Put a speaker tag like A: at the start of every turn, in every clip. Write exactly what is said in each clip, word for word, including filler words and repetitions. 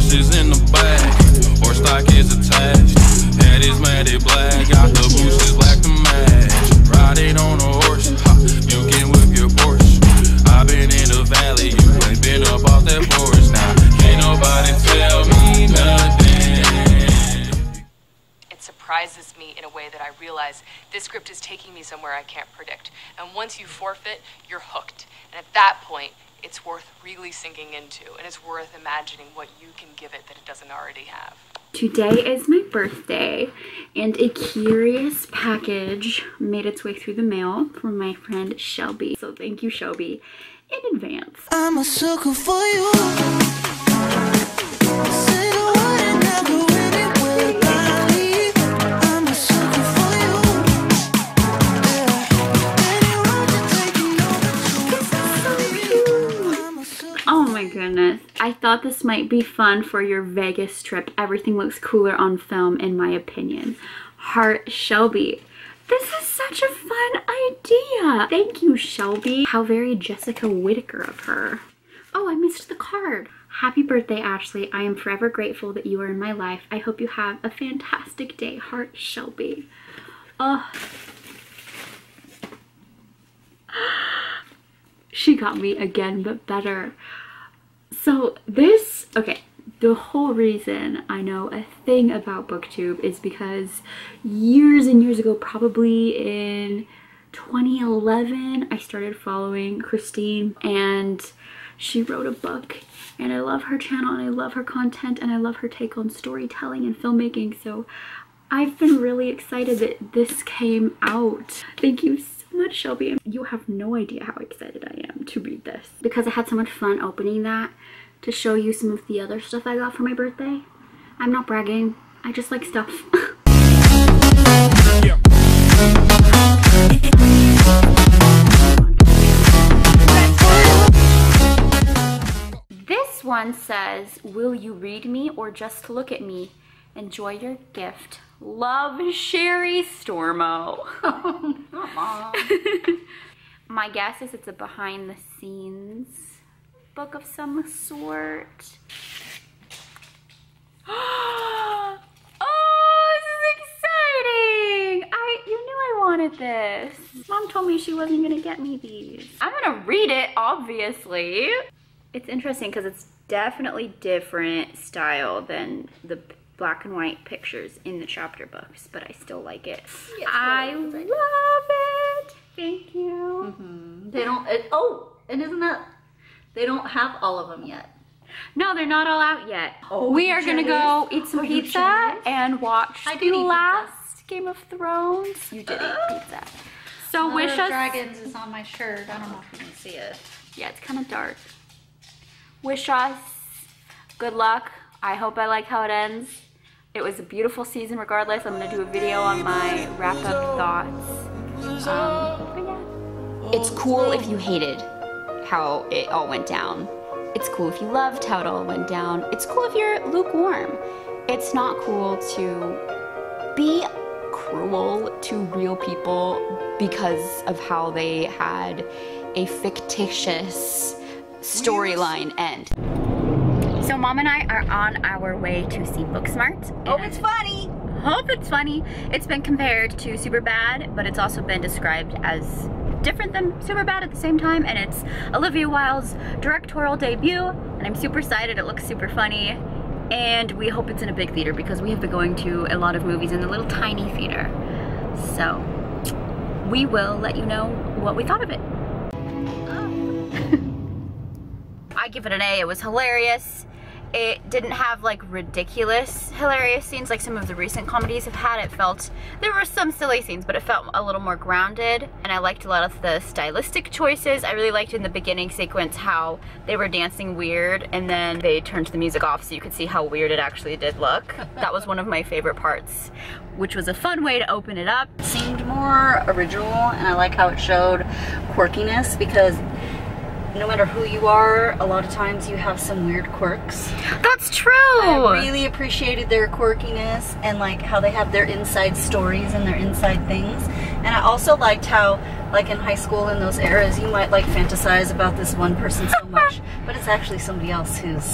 A: horses in the back. Horse stock is attached. Head is matted black. Got the bushes black to match. Riding on a horse. Ha, you can whip your Porsche. I've been in the valley. You ain't been up off that porch. Now, can't nobody tell me nothing.
B: It surprises me in a way that I realize this script is taking me somewhere I can't predict. And once you forfeit, you're hooked. And at that point, it's worth really sinking into, and it's worth imagining what you can give it that it doesn't already have.
C: Today is my birthday, and a curious package made its way through the mail from my friend Shelby. So thank you, Shelby, in advance.
D: I'm a sucker for you.
C: Goodness, I thought this might be fun for your Vegas trip. Everything looks cooler on film, in my opinion. Heart, Shelby. This is such a fun idea. Thank you, Shelby. How very Jessica Whittaker of her. Oh, I missed the card. Happy birthday, Ashley. I am forever grateful that you are in my life. I hope you have a fantastic day. Heart, Shelby. Oh. She got me again, but better. So this, okay, the whole reason I know a thing about BookTube is because years and years ago, probably in twenty eleven, I started following Christine, and she wrote a book, and I love her channel, and I love her content, and I love her take on storytelling and filmmaking. So I've been really excited that this came out. Thank you so much, Shelby. You have no idea how excited I am to read this, because I had so much fun opening that to show you some of the other stuff I got for my birthday. I'm not bragging, I just like stuff. This one says, will you read me or just look at me? Enjoy your gift. Love, Sherry Stormo. My guess is it's a behind the scenes book of some sort. Oh, this is exciting! I, you knew I wanted this. Mom told me she wasn't gonna get me these. I'm gonna read it, obviously. It's interesting because it's definitely different style than the black and white pictures in the chapter books, but I still like it. Yes, I love it. Thank you.
E: Mm-hmm. They don't, it, oh, and isn't that, they don't have all of them yet.
C: No, they're not all out yet.
E: Oh,
C: we are gonna go eat some pizza and watch
E: I
C: the last Game of Thrones. You did eat pizza. So
E: Mother
C: wish
E: of
C: us.
E: Dragons is on my shirt. I don't know if you can see it.
C: Yeah, it's kind of dark. Wish us good luck. I hope I like how it ends. It was a beautiful season regardless. I'm gonna do a video on my wrap-up thoughts. Um, but yeah.
F: It's cool if you hated how it all went down. It's cool if you loved how it all went down. It's cool if you're lukewarm. It's not cool to be cruel to real people because of how they had a fictitious storyline end. So Mom and I are on our way to see Booksmart.
E: Hope it's funny.
C: Hope it's funny. It's been compared to Superbad, but it's also been described as different than Superbad at the same time, and it's Olivia Wilde's directorial debut, and I'm super excited. It looks super funny, and we hope it's in a big theater because we have been going to a lot of movies in the little tiny theater. So we will let you know what we thought of it. I give it an A. It was hilarious. It didn't have like ridiculous hilarious scenes like some of the recent comedies have had. It felt, there were some silly scenes, but it felt a little more grounded, and I liked a lot of the stylistic choices. I really liked in the beginning sequence how they were dancing weird and then they turned the music off so you could see how weird it actually did look. That was one of my favorite parts, which was a fun way to open it up.
E: It seemed more original, and I like how it showed quirkiness, because no matter who you are, a lot of times you have some weird quirks.
C: That's true!
E: I really appreciated their quirkiness and like how they have their inside stories and their inside things. And I also liked how, like in high school in those eras, you might like fantasize about this one person so much, but it's actually somebody else who's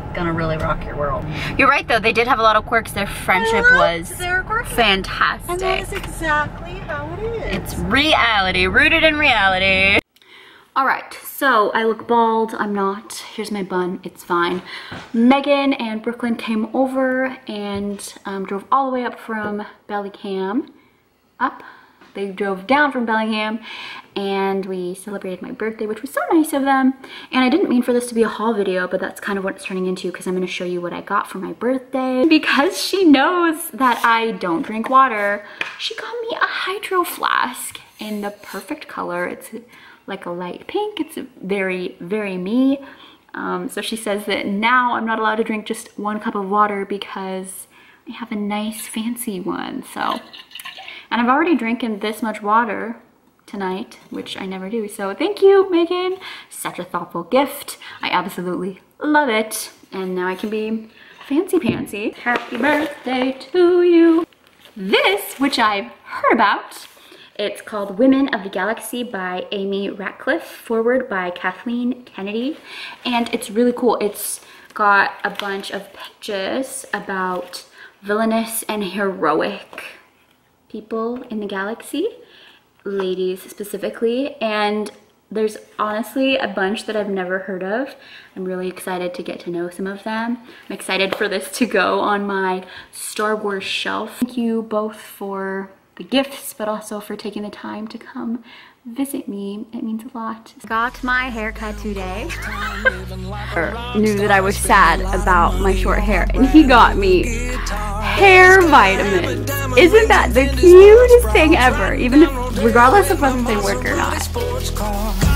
E: gonna really rock your world.
F: You're right though, they did have a lot of quirks. Their friendship was fantastic.
E: And that is exactly how it is.
F: It's reality, rooted in reality. All right, so I look bald, I'm not. Here's my bun, it's fine. Megan and Brooklyn came over and um, drove all the way up from Bellingham. Up. They drove down from Bellingham and we celebrated my birthday, which was so nice of them. And I didn't mean for this to be a haul video, but that's kind of what it's turning into because I'm going to show you what I got for my birthday. Because she knows that I don't drink water, she got me a hydro flask in the perfect color. It's like a light pink. It's very, very me. Um, so she says that now I'm not allowed to drink just one cup of water because I have a nice fancy one. So, and I've already drinking this much water tonight, which I never do. So thank you, Megan. Such a thoughtful gift. I absolutely love it. And now I can be fancy pantsy. Happy birthday to you. This, which I've heard about, it's called Women of the Galaxy by Amy Ratcliffe, forward by Kathleen Kennedy. And it's really cool. It's got a bunch of pages about villainous and heroic people in the galaxy, ladies specifically. And there's honestly a bunch that I've never heard of. I'm really excited to get to know some of them. I'm excited for this to go on my Star Wars shelf. Thank you both for the gifts, but also for taking the time to come visit me. It means a lot. Got my haircut today. Knew that I was sad about my short hair, and he got me hair vitamins. Isn't that the cutest thing ever? Even if, regardless of whether they work or not.